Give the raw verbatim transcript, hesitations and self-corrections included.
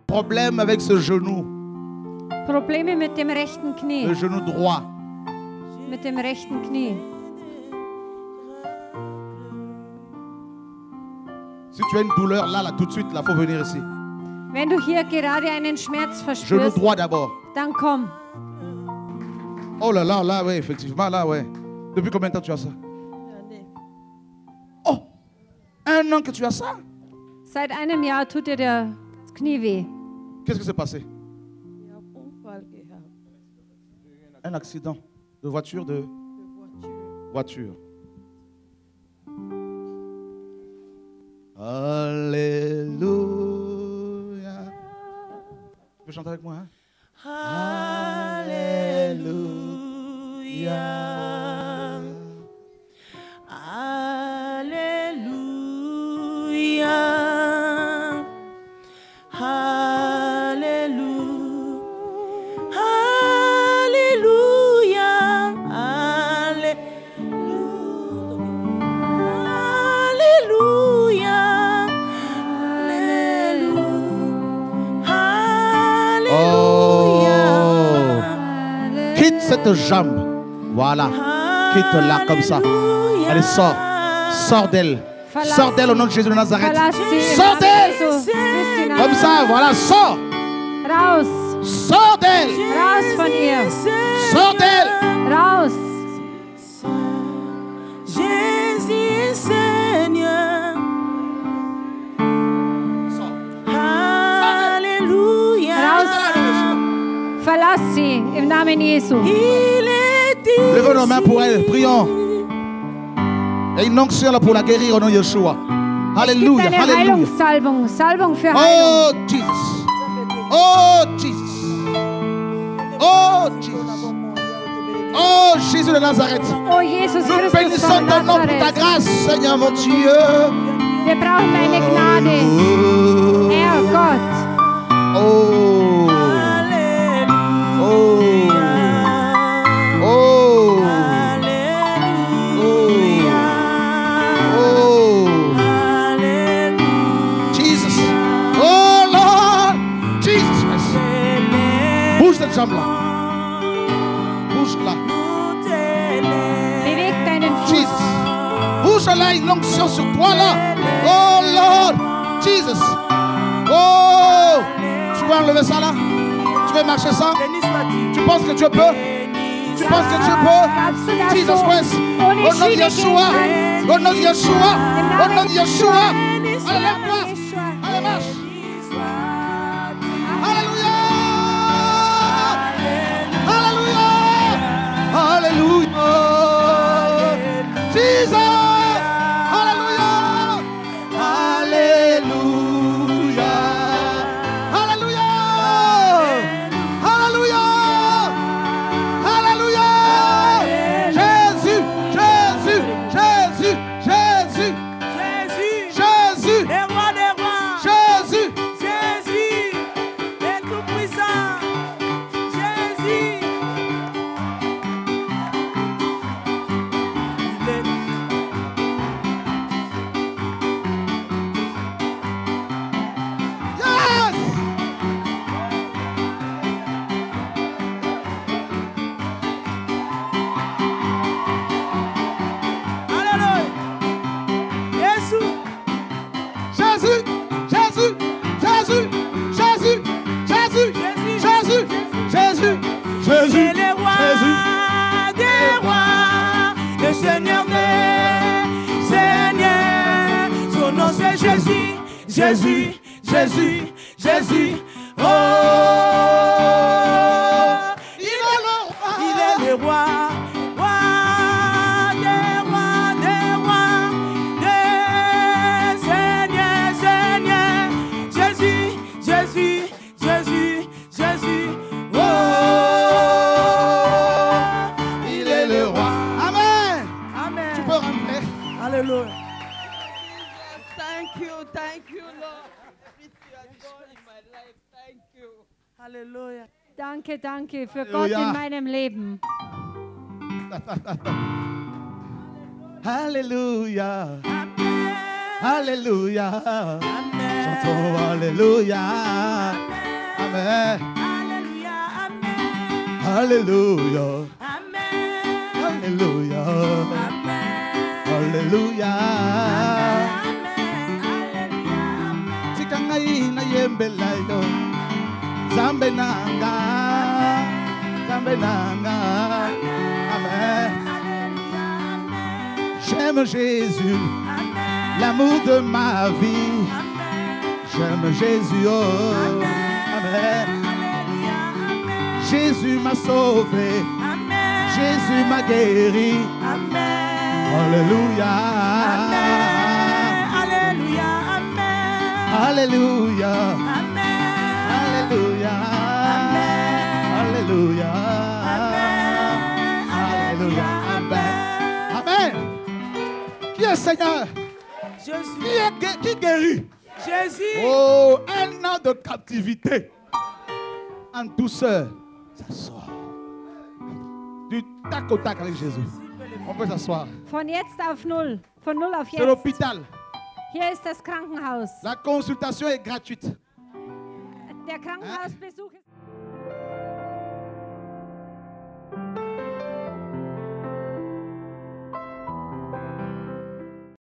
Problème avec ce genou. Probleme mit dem rechten Knie. Le genou droit. Mit dem rechten Knie. Si tu as une douleur là, là, tout de suite, il faut venir ici. Wenn du hier gerade einen Schmerz Genou verspürst, droit d'abord. dann komm. Oh là là, là, oui, effectivement, là, ouais. Depuis combien de temps tu as ça? Oh, un an que tu as ça? Seit einem Jahr tut dir das Knie weh. Qu'est-ce qui s'est passé? Un accident de voiture, de voiture. Alléluia. Tu peux chanter avec moi, hein? Alléluia. Alléluia. Cette jambe, voilà, quitte-la comme ça. Allez, sors, sors d'elle, sors d'elle au nom de Jésus de Nazareth. Sors d'elle, comme ça, voilà, sors. Raus, sors d'elle, raus von ihr, sors d'elle, raus. Jésus Seigneur. Alléluia. Raus. Verlass sie im Namen Jesu. Levez nos mains pour elle, prions. Et une onction là pour la guérir au nom de Yeshua. Alléluia, Eine alléluia. Heilungssalbung, Salbung für Oh Heilung. Jesus, oh Jesus, oh Jesus, oh Jésus de Nazareth. Oh Jesus Nous Christus bénissons von ton nom pour ta Nazareth. grâce, Seigneur mon Dieu. Wir brauchen deine Gnade, Herr Gott. Oh, oh, oh, oh, Jesus, oh Lord, Jesus Christ. Bouge cette jambe-là, bouge-la. Beweg deinen Fuß. Jesus. Bouge-la, une onction sur toi là. Oh Lord. Jesus. Oh. Tu peux enlever ça là? Tu veux marcher ça? Tu penses que tu peux? Tu penses que tu peux? Jesus Christ. Au nom de Yeshua. Au nom de Yeshua. Au nom de Yeshua. Allez, lève-toi. Allez, marche. Alléluia. Alléluia. Alléluia. Jesus. Alléluia. Alléluia. Alléluia. Alléluia. Alléluia. Jésus. Jésus. Jésus. Jésus. Jésus. Le roi des rois. Jésus. Jésus. Le tout-puissant. Jésus. Yes. Alléluia. Jésus. Jésus, Jésus, Jésus, Jésus, Jésus, Jésus, Jésus, Jésus, C'est le roi des rois, le Seigneur des seigneurs. Son nom c'est Jésus, Jésus, Jésus, Jésus. Oh, il est le roi. il est le roi, roi des rois, des rois, des seigneurs, seigneurs. Jésus, Jésus, Jésus, Jésus. Oh, Il est le roi. Amen. Amen. Tu peux rentrer. Alléluia. Thank you, thank you, Lord. Everything you have done in my life, thank you. Alléluia. Danke, danke für Halleluja. Gott in meinem Leben. Alléluia. Amen. Alléluia. Amen. Chantons Alléluia. Amen. Amen. Alléluia, Amen. Alléluia. Amen. Alléluia. Amen. Alléluia. Amen. Alléluia. Tika ngai na yembela yo. Zambe nanga. Zambe nanga. Amen. J'aime Jésus, l'amour de ma vie. J'aime Jésus, oh. Amen. Jésus m'a sauvé. Jésus m'a guéri. Alléluia. Alléluia. Amen. Alléluia. Amen. Alléluia. Alléluia. Alléluia. Amen. Amen. Qui est Seigneur? Jésus. Qui, est, gué- qui guérit? Jésus. Oh, un an de captivité. En douceur, ça sort. Du tac au tac avec Jésus. On peut s'asseoir. Von jetzt auf null. Von null auf C'est jetzt. l'hôpital. Hier ist das Krankenhaus. La consultation est gratuite. Der Krankenhausbesuch ist